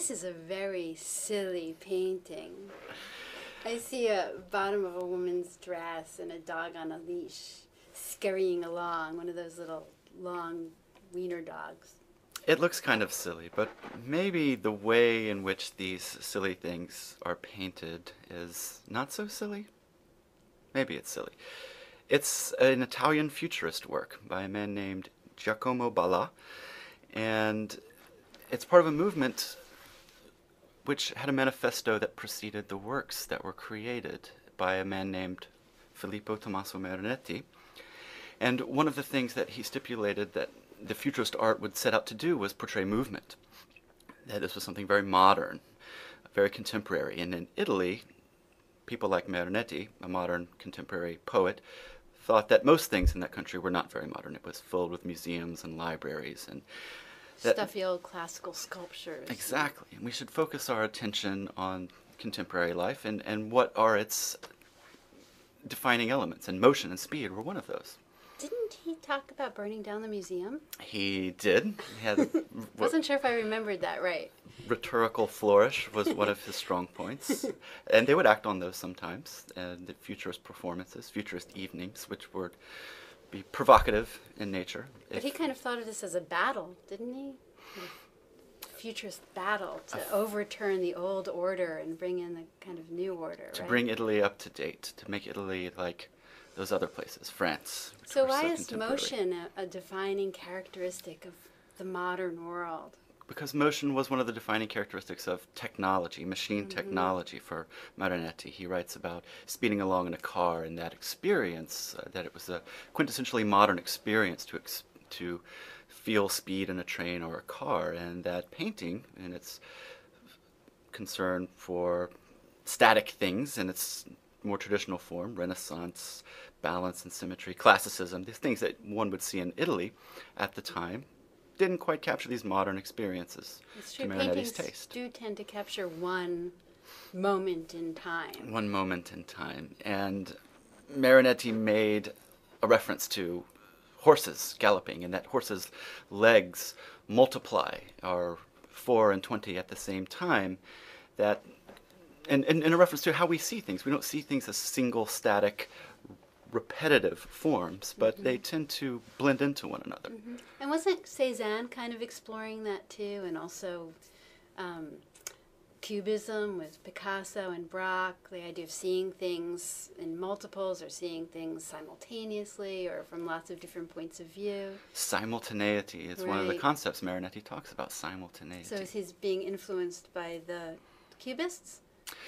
This is a very silly painting. I see a bottom of a woman's dress and a dog on a leash scurrying along, one of those little long wiener dogs. It looks kind of silly, but maybe the way in which these silly things are painted is not so silly. Maybe it's silly. It's an Italian futurist work by a man named Giacomo Balla, and it's part of a movement which had a manifesto that preceded the works that were created by a man named Filippo Tommaso Marinetti. And one of the things that he stipulated that the futurist art would set out to do was portray movement. That this was something very modern, very contemporary. And in Italy, people like Marinetti, a modern contemporary poet, thought that most things in that country were not very modern. It was filled with museums and libraries and stuffy old classical sculptures. Exactly. And we should focus our attention on contemporary life and what are its defining elements. And motion and speed were one of those. Didn't he talk about burning down the museum? He did. He had wasn't sure if I remembered that right. Rhetorical flourish was one of his strong points. And they would act on those sometimes. And the futurist performances, futurist evenings, which would be provocative in nature. But he kind of thought of this as a battle, didn't he? A futurist battle to overturn the old order and bring in the kind of new order, to bring Italy up to date, to make Italy like those other places, France. So why is motion a defining characteristic of the modern world? Because motion was one of the defining characteristics of technology, machine technology for Marinetti. He writes about speeding along in a car and that experience, that it was a quintessentially modern experience to feel speed in a train or a car, and that painting, in its concern for static things in its more traditional form, Renaissance, balance and symmetry, classicism, these things that one would see in Italy at the time, didn't quite capture these modern experiences to Marinetti's taste. Do tend to capture one moment in time. One moment in time. And Marinetti made a reference to horses galloping, and that horses' legs multiply, are 4 and 20 at the same time. That, and in a reference to how we see things. We don't see things as single, static, repetitive forms, but they tend to blend into one another. And wasn't Cézanne kind of exploring that too, and also Cubism with Picasso and Braque, the idea of seeing things in multiples or seeing things simultaneously or from lots of different points of view? Simultaneity is one of the concepts Marinetti talks about, simultaneity. So is he being influenced by the Cubists?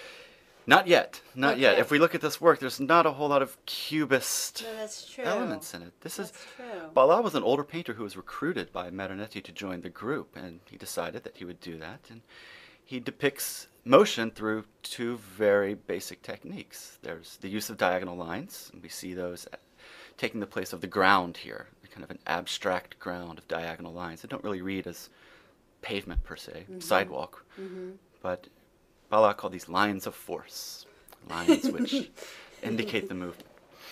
Not yet. Not yet. If we look at this work, there's not a whole lot of Cubist elements in it. That's true. Balla was an older painter who was recruited by Marinetti to join the group, and he decided that he would do that. And he depicts motion through two very basic techniques. There's the use of diagonal lines, and we see those taking the place of the ground here, kind of an abstract ground of diagonal lines. They don't really read as pavement per se, sidewalk, but Balla called these lines of force, lines which indicate the movement.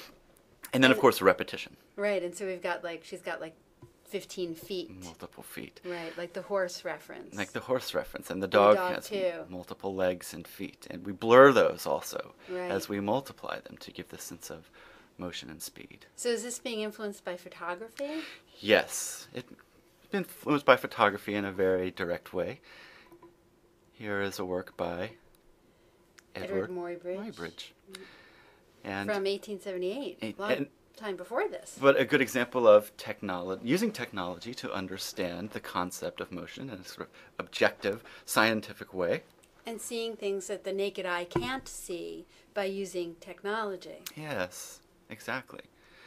And then, of course, repetition. Right, and so we've got she's got 15 feet. Multiple feet. Right, like the horse reference. Like the horse reference. And the dog has multiple legs and feet. And we blur those also as we multiply them to give the sense of motion and speed. So is this being influenced by photography? Yes. It's been influenced by photography in a very direct way. Here is a work by Edward Muybridge. And from 1878, long time before this. But a good example of using technology to understand the concept of motion in a sort of objective, scientific way. And seeing things that the naked eye can't see by using technology. Yes, exactly.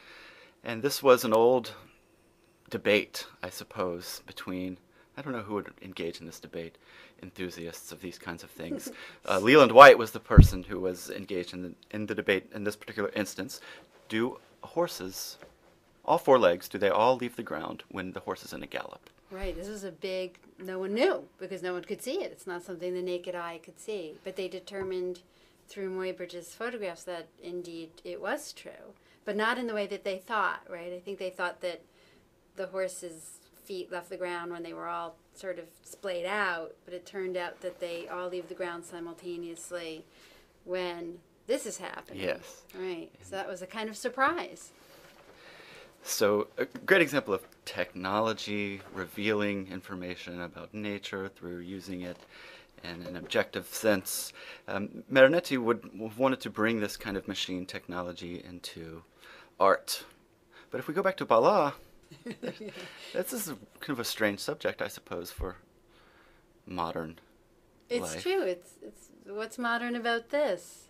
And this was an old debate, I suppose, between, I don't know who would engage in this debate, enthusiasts of these kinds of things. Leland White was the person who was engaged in the debate in this particular instance. Do horses, all 4 legs, do they all leave the ground when the horse is in a gallop? Right, this was a big, no one knew because no one could see it. It's not something the naked eye could see. But they determined through Muybridge's photographs that indeed it was true, but not in the way that they thought, right? I think they thought that the horse's feet left the ground when they were all sort of splayed out, but it turned out that they all leave the ground simultaneously when this is happening. Yes. Right. So that was a kind of surprise. So a great example of technology revealing information about nature through using it in an objective sense. Marinetti would wanted to bring this kind of machine technology into art. But if we go back to Balla, this is kind of a strange subject, I suppose, for modern life. It's true. It's what's modern about this?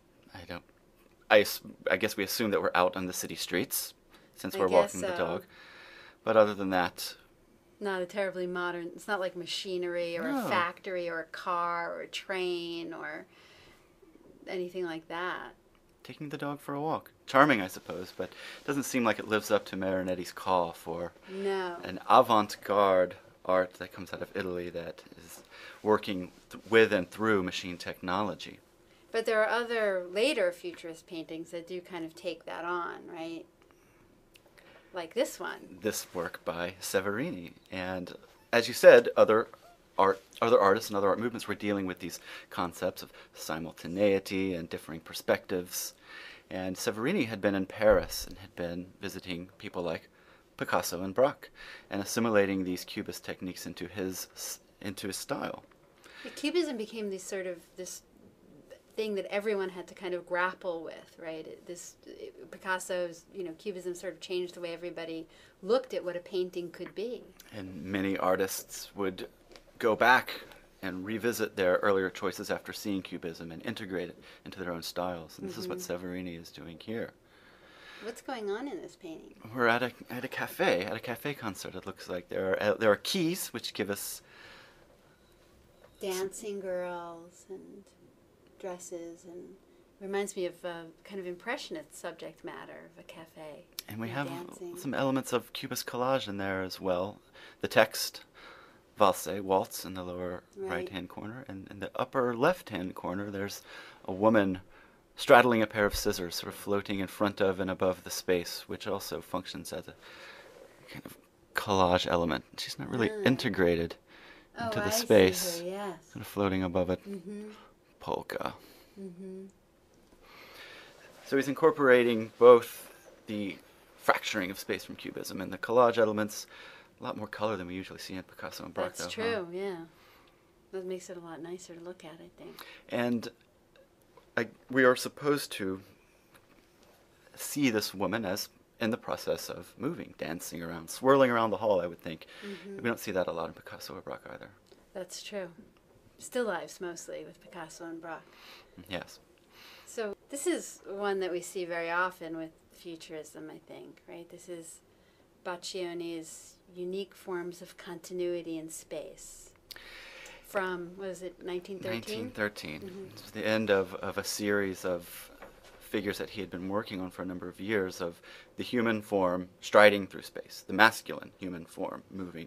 I guess we assume that we're out on the city streets since we're walking the dog. But other than that, not a terribly modern. It's not like machinery or a factory or a car or a train or anything like that. Taking the dog for a walk. Charming, I suppose, but it doesn't seem like it lives up to Marinetti's call for an avant-garde art that comes out of Italy that is working with and through machine technology. But there are other later Futurist paintings that do kind of take that on, right? Like this one. This work by Severini. And as you said, other artists and other art movements were dealing with these concepts of simultaneity and differing perspectives. And Severini had been in Paris and had been visiting people like Picasso and Braque and assimilating these Cubist techniques into his style. The Cubism became this thing that everyone had to kind of grapple with, right? Picasso's, Cubism sort of changed the way everybody looked at what a painting could be. And many artists would go back and revisit their earlier choices after seeing Cubism and integrate it into their own styles. And this is what Severini is doing here. What's going on in this painting? We're at a cafe concert. It looks like there are keys which give us dancing girls and dresses, and reminds me of kind of impressionist subject matter of a cafe. And we have some elements of Cubist collage in there as well. The text, valse, waltz, in the lower right-hand corner. And in the upper left-hand corner, there's a woman straddling a pair of scissors, sort of floating in front of and above the space, which also functions as a kind of collage element. She's not really integrated into the space. See her, yes. Kind of floating above it. Polka. So he's incorporating both the fracturing of space from Cubism and the collage elements. A lot more color than we usually see in Picasso and Braque. That's true, yeah. That makes it a lot nicer to look at, I think. And we are supposed to see this woman as in the process of moving, dancing around, swirling around the hall, I would think. We don't see that a lot in Picasso or Braque either. That's true. Still lifes mostly with Picasso and Braque. Yes. So this is one that we see very often with Futurism, I think, right? This is Boccioni's unique forms of continuity in space. From, what was it, 1913? 1913. It was the end of a series of figures that he had been working on for a number of years of the human form striding through space, the masculine human form moving.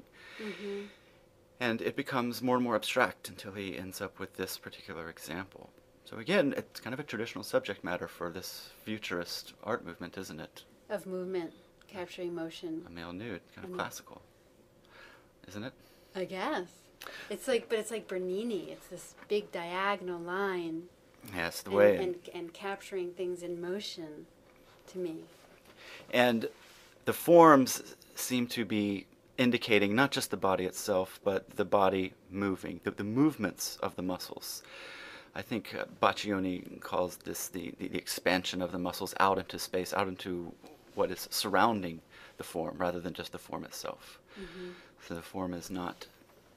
And it becomes more and more abstract until he ends up with this particular example. So again, it's kind of a traditional subject matter for this futurist art movement, isn't it? Of movement, capturing motion. A male nude, kind of classical, isn't it? I guess. It's like Bernini. It's this big diagonal line. Yes, the way. And capturing things in motion, to me. And the forms seem to be indicating not just the body itself, but the body moving, the movements of the muscles. I think Boccioni calls this the expansion of the muscles out into space, out into what is surrounding the form, rather than just the form itself. So the form is not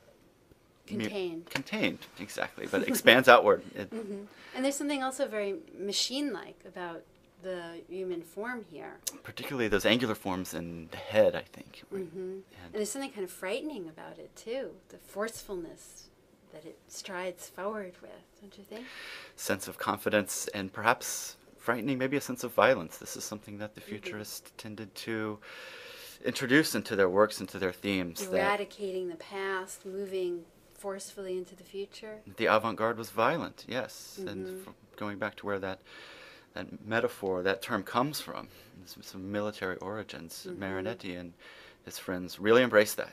contained, exactly, but it expands outward. And there's something also very machine-like about the human form here. Particularly those angular forms in the head, I think. And there's something kind of frightening about it, too. The forcefulness that it strides forward with, don't you think? Sense of confidence and perhaps frightening, maybe a sense of violence. This is something that the Futurists tended to introduce into their works, into their themes. Eradicating the past, moving forcefully into the future. The avant-garde was violent, yes. And going back to where that metaphor, that term comes from, some military origins. Marinetti and his friends really embraced that.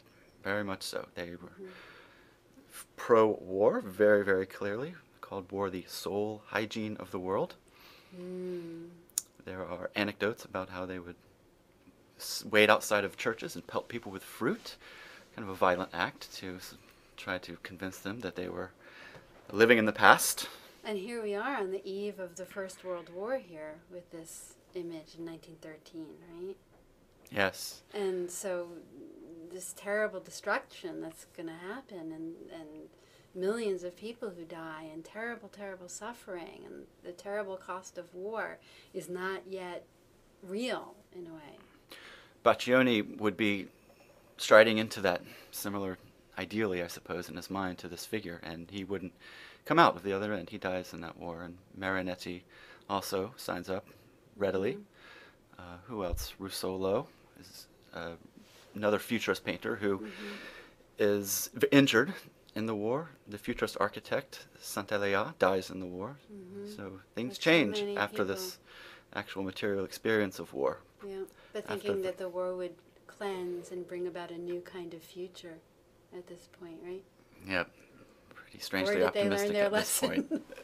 very much so. They were pro-war, very, very clearly. Called war the sole hygiene of the world. There are anecdotes about how they would wait outside of churches and pelt people with fruit, kind of a violent act to try to convince them that they were living in the past. And here we are on the eve of the First World War here with this image in 1913, right? Yes. And so this terrible destruction that's going to happen and millions of people who die and terrible, terrible suffering and the terrible cost of war is not yet real in a way. Boccioni would be striding into that similar, ideally, I suppose, in his mind to this figure, and he wouldn't come out of the other end. He dies in that war, and Marinetti also signs up readily. Who else? Russolo is another futurist painter who is injured in the war. The futurist architect, Sant'Elia, dies in the war. So things change after this actual material experience of war. Yeah, but thinking that the war would cleanse and bring about a new kind of future at this point, right? Yeah, pretty strangely optimistic at this point.